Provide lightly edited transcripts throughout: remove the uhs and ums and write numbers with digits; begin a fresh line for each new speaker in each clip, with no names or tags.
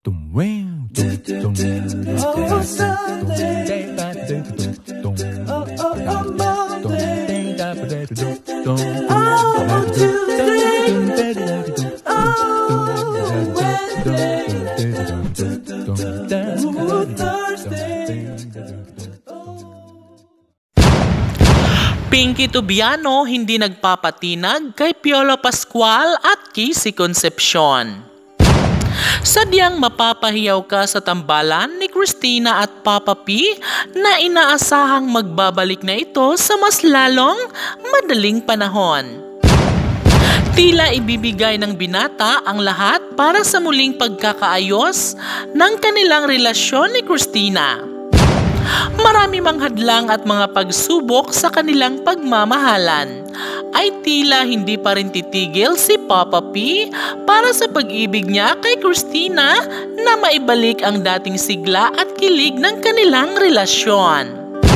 Pinky Tubiano hindi nagpapatinag kay Piolo Pascual at Kissy Concepcion. Sadyang mapapahiyaw ka sa tambalan ni Christina at Papa P na inaasahang magbabalik na ito sa mas lalong madaling panahon. Tila ibibigay ng binata ang lahat para sa muling pagkakaayos ng kanilang relasyon ni Christina. Marami mang hadlang at mga pagsubok sa kanilang pagmamahalan, ay tila hindi pa rin titigil si Papa P para sa pag-ibig niya kay Christina na maibalik ang dating sigla at kilig ng kanilang relasyon.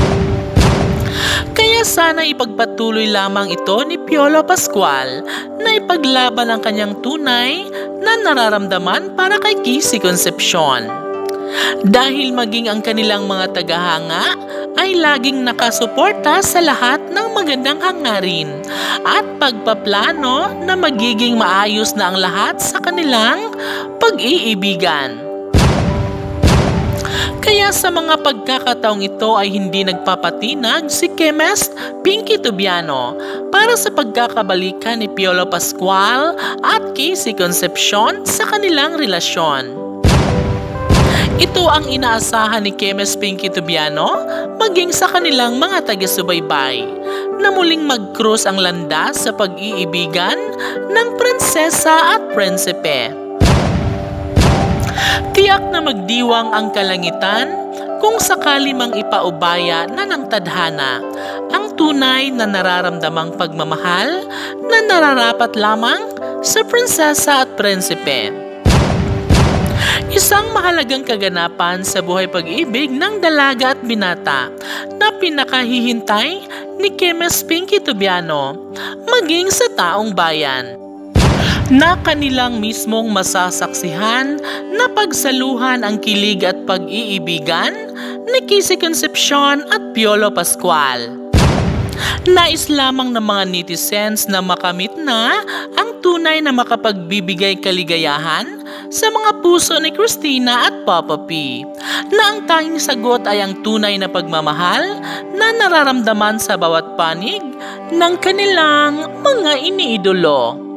Kaya sana ipagpatuloy lamang ito ni Piolo Pascual na ipaglaban ang kanyang tunay na nararamdaman para kay Kissy Concepcion. Dahil maging ang kanilang mga tagahanga ay laging nakasuporta sa lahat ng magandang hangarin at pagpaplano na magiging maayos na ang lahat sa kanilang pag-iibigan. Kaya sa mga pagkakataong ito ay hindi nagpapatinag si Chemist Pinky Tubiano para sa pagkakabalikan ni Piolo Pascual at Kissy Concepcion sa kanilang relasyon. Ito ang inaasahan ni Chemist Pinky Tubiano maging sa kanilang mga taga-subaybay na muling mag-cruise ang landas sa pag-iibigan ng prinsesa at prinsipe. Tiyak na magdiwang ang kalangitan kung sakali mang ipaubaya na ng tadhana ang tunay na nararamdamang pagmamahal na nararapat lamang sa prinsesa at prinsipe. Isang mahalagang kaganapan sa buhay pag-ibig ng dalaga at binata na pinakahihintay ni Chemist Pinky Tubiano maging sa taong bayan, na kanilang mismong masasaksihan na pagsaluhan ang kilig at pag-iibigan ni Kissy Concepcion at Piolo Pascual. Nais lamang ng mga netizens na makamit na ang tunay na makapagbibigay kaligayahan sa mga puso ni Christina at Papa P, na ang tanging sagot ay ang tunay na pagmamahal na nararamdaman sa bawat panig ng kanilang mga iniidolo.